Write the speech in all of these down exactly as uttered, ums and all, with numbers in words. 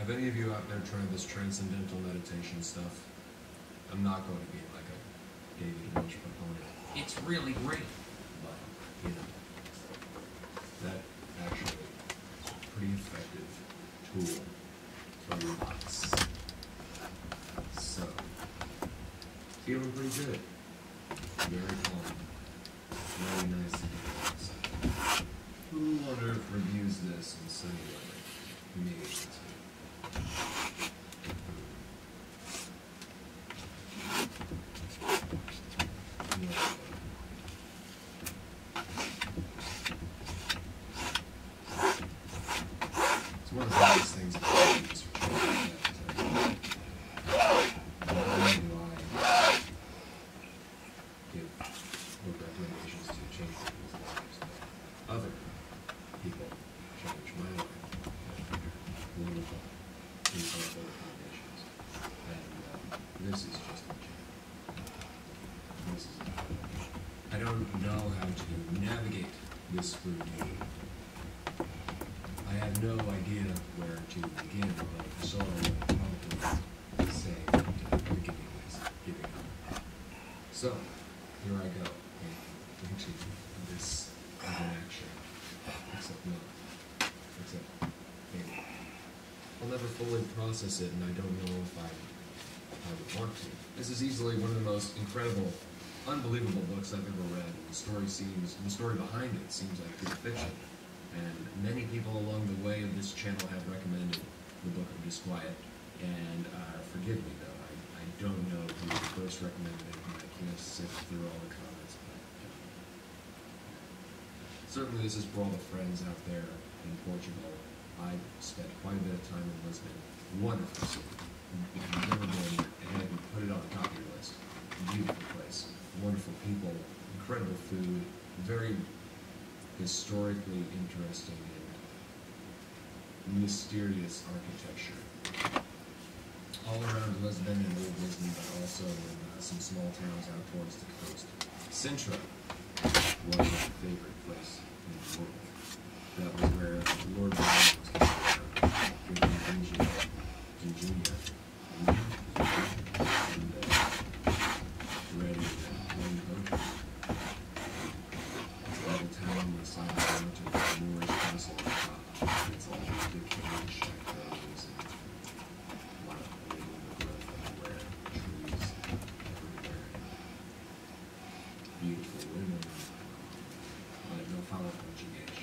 Have any of you out there tried this transcendental meditation stuff? I'm not going to be like a David Lynch proponent. It's really great, but, you know, that actually is a pretty effective tool for your box. So, feeling pretty good. Very calm. Very nice to do. Who on earth reviews this in sunny weather? Me. It's one of the hardest things that I use for training. Not only do I give book recommendations to change people's lives, but other people change my life. Wonderful people of other recommendations. And uh, this is just a gem. This is I don't know how to navigate this review. I have no idea where to begin, but so I would probably say that uh, the beginning is giving up. So, here I go into this as an action. Except no. Except maybe. I'll never fully process it, and I don't know if I, I would want to. This is easily one of the most incredible, unbelievable books I've ever read. The story seems, the story behind it seems like pure fiction. And many people along the way of this channel have recommended the Book of Disquiet. And uh, forgive me though, I, I don't know who first recommended it, and I can't sift through all the comments. But uh, certainly this is for all the friends out there in Portugal. I spent quite a bit of time in Lisbon. Wonderful city. If you've never been, ahead and put it on the top of your list. Beautiful place. Wonderful people. Incredible food. Very historically interesting and mysterious architecture. All around Lisbon and Old Lisbon, but also in uh, some small towns out towards the coast. Sintra was my favorite place in the world. That was where Lord Byron was going with Virginia, Virginia, and uh, ready to play poetry. It's a little town on the side of the mountain with a Moorish castle on top. It's all decayed chateaus and a lot of living growth everywhere, trees everywhere, and beautiful women, but no follow Portuguese.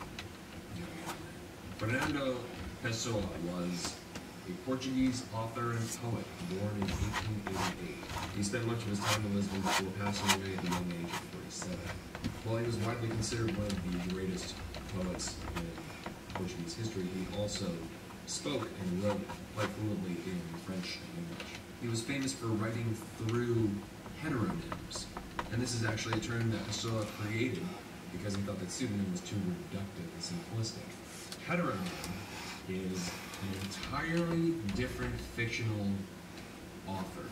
Fernando Pessoa was a Portuguese author and poet born in eighteen eighty-eight. He spent much of his time in Lisbon before passing away at the young age of forty-seven. While he was widely considered one of the greatest poets in Portuguese history, he also spoke and wrote quite fluently in French and English. He was famous for writing through heteronyms, and this is actually a term that Pessoa created because he thought that pseudonym was too reductive and simplistic. Heteronym is an entirely different fictional author,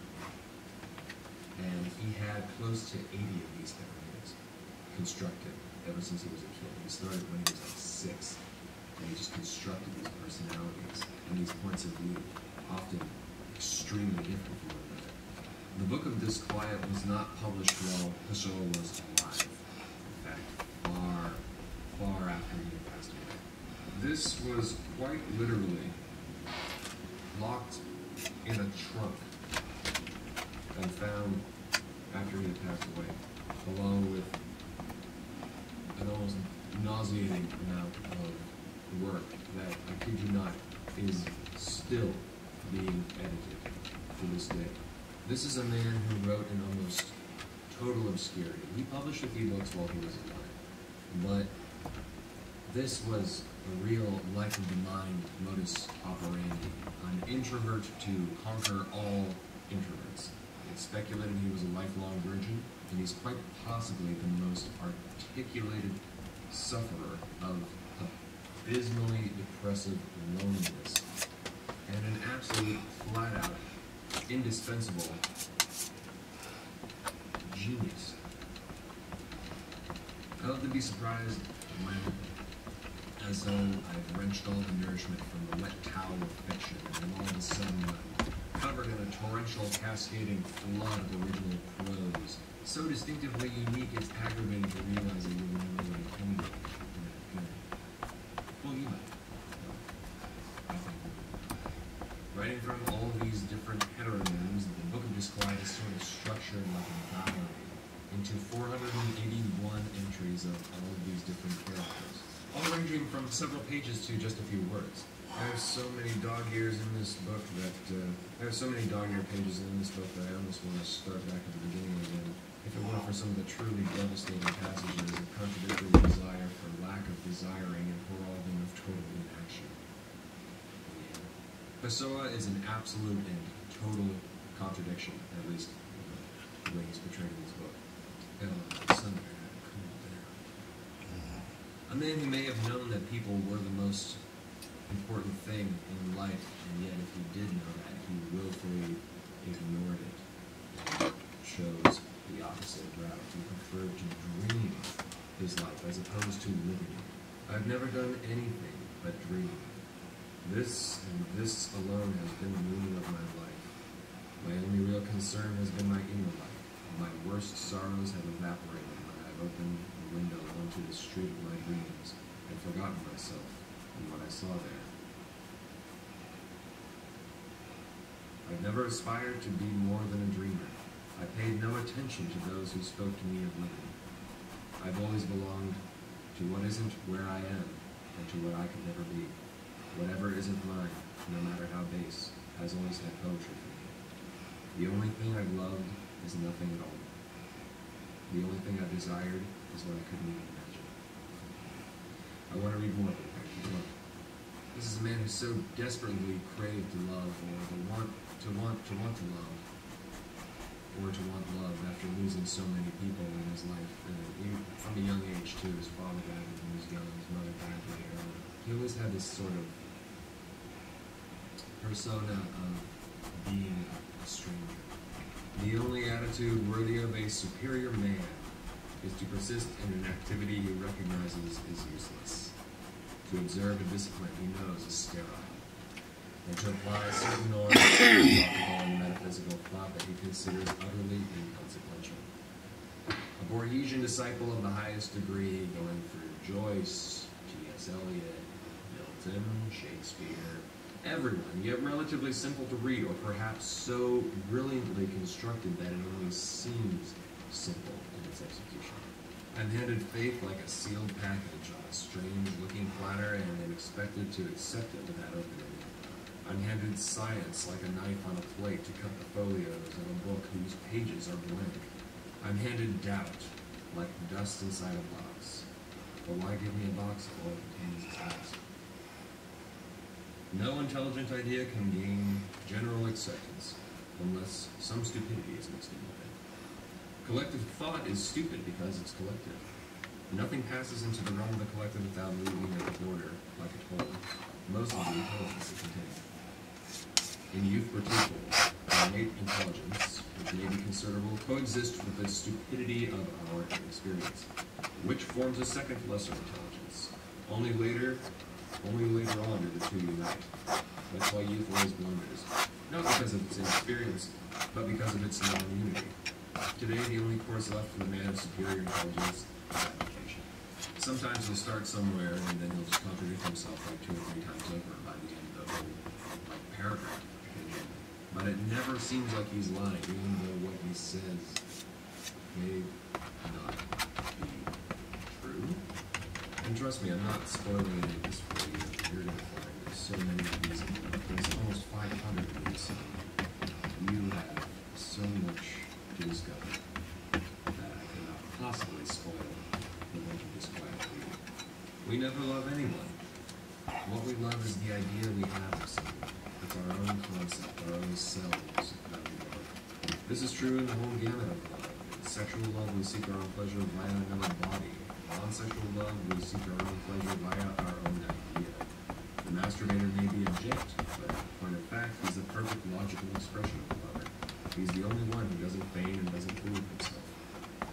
and he had close to eighty of these heteronyms constructed ever since he was a kid. He started when he was like six, and he just constructed these personalities and these points of view, often extremely different from one another. The Book of Disquiet was not published while Pessoa was alive. In fact, far, far after he had passed away. This was quite literally locked in a trunk and found after he had passed away, along with an almost nauseating amount of work that, I kid you not, is still being edited to this day. This is a man who wrote in almost total obscurity. He published a few books while he was alive, but this was a real life of the mind modus operandi, an introvert to conquer all introverts. It's speculated he was a lifelong virgin, and he's quite possibly the most articulated sufferer of abysmally depressive loneliness, and an absolute, flat-out, indispensable genius. I hope to be surprised when as though I've wrenched all the nourishment from the wet towel of fiction, and all of a sudden I'm covered in a torrential, cascading flood of original prose, so distinctively unique it's aggravating to realize that you would know what it can be. Well, you might. I think. Writing from all these different heteronyms, the Book of Disquiet is sort of structured like a diary into four hundred eighty-one entries of all of these different characters, all ranging from several pages to just a few words. I have so many dog ears in this book that, uh, I have so many dog ear pages in this book that I almost want to start back at the beginning again, if it weren't for some of the truly devastating passages of contradictory desire for lack of desiring and heralding of total inaction. Yeah. Pessoa is an absolute and total contradiction, at least the way he's portrayed in this book. Uh, somewhere, cool down. A man who may have known that people were the most important thing in life, and yet if he did know that, he willfully ignored it and chose the opposite route. He preferred to dream his life as opposed to living it. I've never done anything but dream. This and this alone has been the meaning of my life. My only real concern has been my inner life. My worst sorrows have evaporated when I've opened the window onto the street of my dreams and forgotten myself and what I saw there. I've never aspired to be more than a dreamer. I paid no attention to those who spoke to me of living. I've always belonged to what isn't where I am and to what I could never be. Whatever isn't mine, no matter how base, has always had poetry for me. The only thing I've loved is nothing at all. The only thing I've desired is what I couldn't even imagine. I want to read more of it. This is a man who so desperately craved to love, or to want to want to want to love, or to want love after losing so many people in his life. Uh, he, from a young age too, his father died when he was young, his mother died very early. He always had this sort of persona of being a stranger. The only attitude worthy of a superior man is to persist in an activity he recognizes is useless, to observe a discipline he knows is sterile, and to apply a certain norm of philosophical and metaphysical thought that he considers utterly inconsequential. A Borgesian disciple of the highest degree, going through Joyce, T S Eliot, Milton, Shakespeare, everyone, yet relatively simple to read, or perhaps so brilliantly constructed that it only seems simple in its execution. I'm handed faith like a sealed package on a strange-looking platter and am expected to accept it without opening it. I'm handed science like a knife on a plate to cut the folios of a book whose pages are blank. I'm handed doubt like dust inside a box. But why give me a box if all it contains is dust? No intelligent idea can gain general acceptance unless some stupidity is mixed in with it. Collective thought is stupid because it's collective. Nothing passes into the realm of the collective without leaving a border like a toll. Most of the intelligence it contains. In youth particularly, innate intelligence, which may be considerable, coexists with the stupidity of our experience, which forms a second lesser intelligence. Only later Only later on do the two unite. That's why youth always blunders. Not because of its inexperience, but because of its non-unity. Today, the only course left for the man of superior intelligence is application. Sometimes he'll start somewhere, and then he'll just contradict himself like two or three times over by the end of the whole like, paragraph. But it never seems like he's lying, even though what he says may not be true. And trust me, I'm not spoiling any of this for you. You're going to find there's so many of these. There's almost five hundred of these. You have so much to discover that I cannot possibly spoil the Book of Disquiet for you. We never love anyone. What we love is the idea we have of someone. It's our own concept, our own selves that we love. This is true in the whole gamut of love. In sexual love, we seek our own pleasure via another body. Non-sexual love, we seek our own pleasure via our own idea. The masturbator may be a gent, but in point of fact, he's a perfect logical expression of the lover. He's the only one who doesn't feign and doesn't fool himself.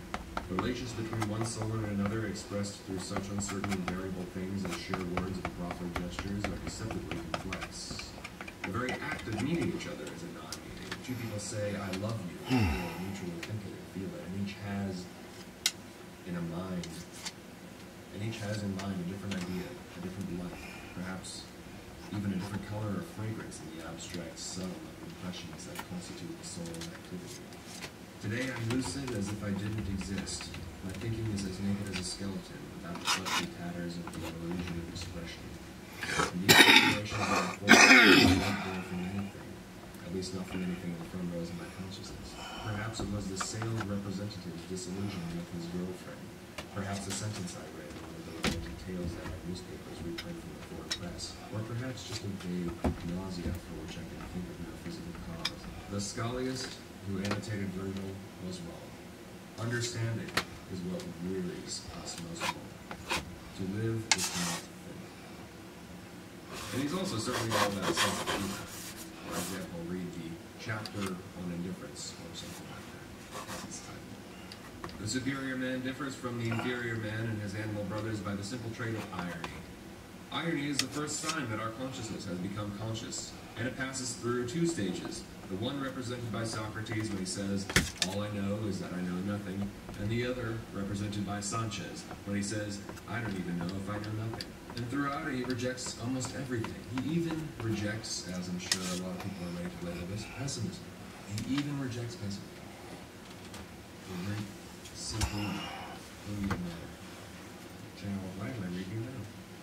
Relations between one soul and another, expressed through such uncertain and variable things as sheer words and proffered gestures, are deceptively complex. The very act of meeting each other is a non-meeting. Two people say, I love you, and they mutually think it and feel it, and each has in a mind, and each has in mind a different idea, a different life, perhaps even a different color or fragrance in the abstract sum of impressions that constitute the soul activity. Today I'm lucid as if I didn't exist. My thinking is as naked as a skeleton, without the fleshy tatters of the illusion of expression. And these situations are unfortunately not born from anything, at least not from anything in the front rows of my consciousness. Perhaps it was the sailed representative's disillusionment with his girlfriend. Perhaps a sentence I read in one of those empty tales that my newspapers reprint from the foreign press. Or perhaps just a vague nausea for which I can think of no physical cause. The scholiast who annotated Virgil was wrong. Understanding is what wearies us most of all. To live is to not think. And he's also certainly all about sense of humor. For example, read the chapter on indifference or something like that. That's its title. The superior man differs from the inferior man and his animal brothers by the simple trait of irony. Irony is the first sign that our consciousness has become conscious, and it passes through two stages. The one represented by Socrates when he says, all I know is that I know nothing, and the other represented by Sanchez when he says, I don't even know if I know nothing. And throughout it, he rejects almost everything. He even rejects, as I'm sure a lot of people are ready to label this, pessimism. He even rejects pessimism. A very simple, brilliant matter. Channel, why am I reading now?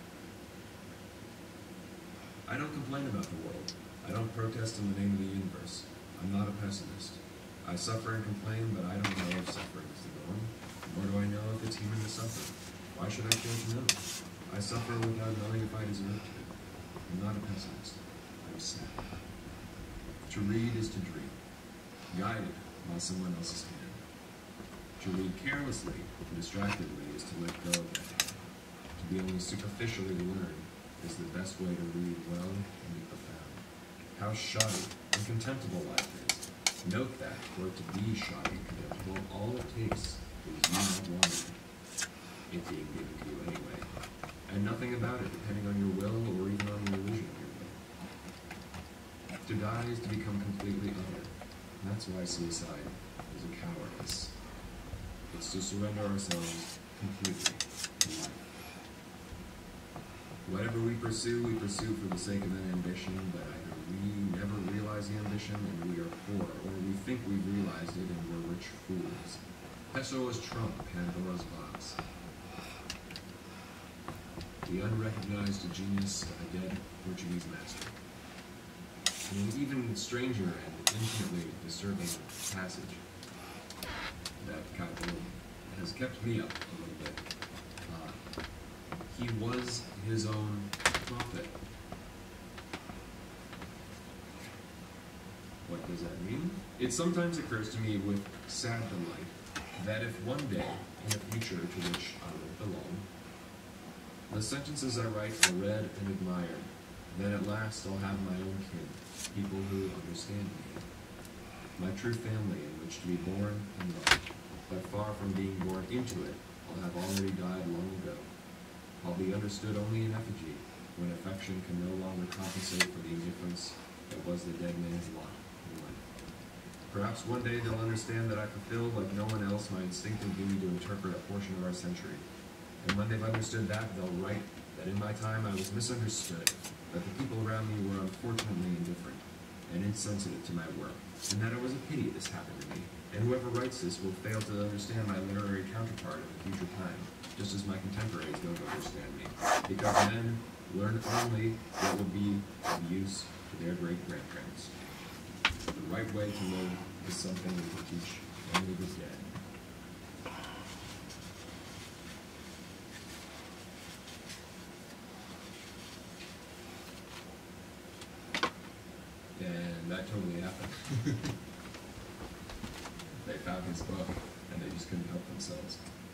I don't complain about the world. I don't protest in the name of the universe. I'm not a pessimist. I suffer and complain, but I don't know if suffering is the norm, nor do I know if it's human to suffer. Why should I care to know? I suffer without knowing if I deserve to. I'm not a pessimist. I'm sad. To read is to dream, guided by someone else's hand. To read carelessly and distractedly is to let go of that hand. To be only superficially learned is the best way to read well and be profound. How shoddy and contemptible life is. Note that, for it to be shoddy and contemptible, all it takes is you not wanting it, it being given to you anyway, and nothing about it depending on your will or even on the illusion of your will. To die is to become completely utter. That's why suicide is a cowardice. It's to surrender ourselves completely to life. Whatever we pursue, we pursue for the sake of an ambition, but either we never realize the ambition and we are poor, or we think we've realized it and we're rich fools. Pessoas trump Pandora's box. The unrecognized genius of a dead Portuguese master. An even stranger and infinitely disturbing passage that kind of has kept me up a little bit. Uh, he was his own prophet. What does that mean? It sometimes occurs to me with sad delight that if one day, in a future to which I would belong, the sentences I write are read and admired, then at last I'll have my own kin, people who understand me, my true family in which to be born and loved. But far from being born into it, I'll have already died long ago. I'll be understood only in effigy, when affection can no longer compensate for the indifference that was the dead man's lot in life. Perhaps one day they'll understand that I fulfill, like no one else, my instinctive duty to interpret a portion of our century. And when they've understood that, they'll write that in my time I was misunderstood, that the people around me were unfortunately indifferent and insensitive to my work, and that it was a pity this happened to me. And whoever writes this will fail to understand my literary counterpart in the future time, just as my contemporaries don't understand me, because men learn only what will be of use to their great-grandparents. The right way to live is something we can teach only the dead. And that totally happened. They found his book, and they just couldn't help themselves.